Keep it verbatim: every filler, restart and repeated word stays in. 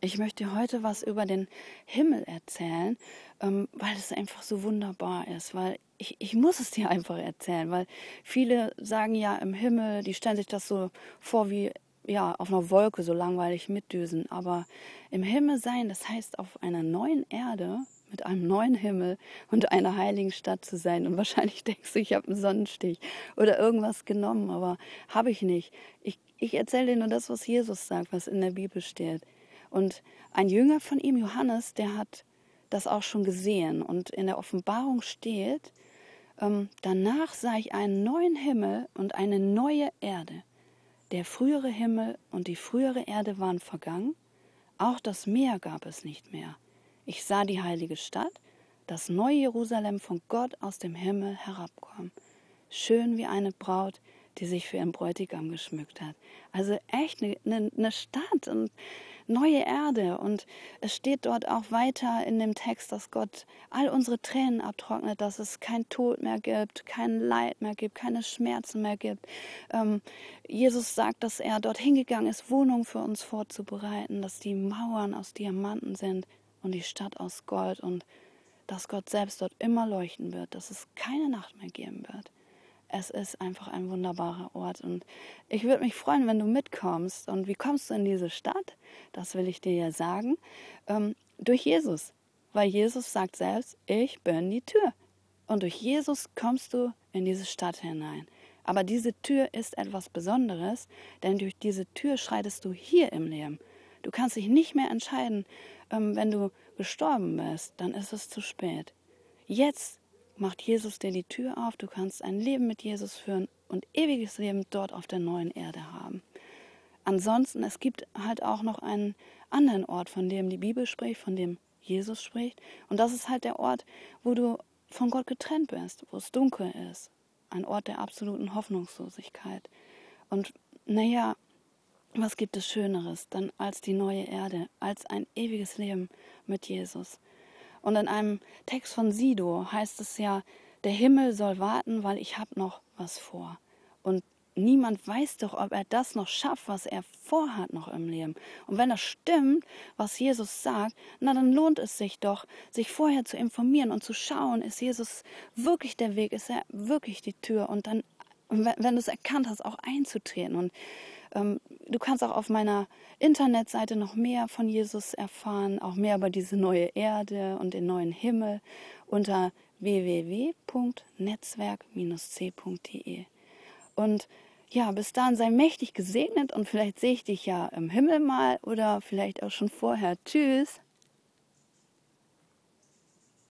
Ich möchte heute was über den Himmel erzählen, ähm, weil es einfach so wunderbar ist, weil ich, ich muss es dir einfach erzählen, weil viele sagen ja im Himmel, die stellen sich das so vor wie ja auf einer Wolke, so langweilig mitdüsen, aber im Himmel sein, das heißt auf einer neuen Erde, mit einem neuen Himmel und einer heiligen Stadt zu sein. Und wahrscheinlich denkst du, ich habe einen Sonnenstich oder irgendwas genommen, aber habe ich nicht. Ich, ich erzähle dir nur das, was Jesus sagt, was in der Bibel steht. Und ein Jünger von ihm, Johannes, der hat das auch schon gesehen. Und in der Offenbarung steht, ähm, danach sah ich einen neuen Himmel und eine neue Erde. Der frühere Himmel und die frühere Erde waren vergangen, auch das Meer gab es nicht mehr. Ich sah die heilige Stadt, das neue Jerusalem von Gott aus dem Himmel herabkommen. Schön wie eine Braut, die sich für ihren Bräutigam geschmückt hat. Also echt eine, eine, eine Stadt und neue Erde. Und es steht dort auch weiter in dem Text, dass Gott all unsere Tränen abtrocknet, dass es kein Tod mehr gibt, kein Leid mehr gibt, keine Schmerzen mehr gibt. Ähm, Jesus sagt, dass er dorthin gegangen ist, Wohnungen für uns vorzubereiten, dass die Mauern aus Diamanten sind und die Stadt aus Gold und dass Gott selbst dort immer leuchten wird, dass es keine Nacht mehr geben wird. Es ist einfach ein wunderbarer Ort und ich würde mich freuen, wenn du mitkommst. Und wie kommst du in diese Stadt? Das will ich dir ja sagen. Ähm, durch Jesus. Weil Jesus sagt selbst, ich bin die Tür. Und durch Jesus kommst du in diese Stadt hinein. Aber diese Tür ist etwas Besonderes, denn durch diese Tür schreitest du hier im Leben. Du kannst dich nicht mehr entscheiden, ähm, wenn du gestorben bist, dann ist es zu spät. Jetzt macht Jesus dir die Tür auf, du kannst ein Leben mit Jesus führen und ewiges Leben dort auf der neuen Erde haben. Ansonsten, es gibt halt auch noch einen anderen Ort, von dem die Bibel spricht, von dem Jesus spricht. Und das ist halt der Ort, wo du von Gott getrennt bist, wo es dunkel ist. Ein Ort der absoluten Hoffnungslosigkeit. Und naja, was gibt es Schöneres dann als die neue Erde, als ein ewiges Leben mit Jesus? Und in einem Text von Sido heißt es ja, der Himmel soll warten, weil ich habe noch was vor. Und niemand weiß doch, ob er das noch schafft, was er vorhat noch im Leben. Und wenn das stimmt, was Jesus sagt, na dann lohnt es sich doch, sich vorher zu informieren und zu schauen, ist Jesus wirklich der Weg, ist er wirklich die Tür? Und dann, wenn, wenn du es erkannt hast, auch einzutreten. Und ähm, du kannst auch auf meiner Internetseite noch mehr von Jesus erfahren, auch mehr über diese neue Erde und den neuen Himmel unter w w w punkt netzwerk Bindestrich c punkt d e. Und ja, bis dahin sei mächtig gesegnet und vielleicht sehe ich dich ja im Himmel mal oder vielleicht auch schon vorher. Tschüss!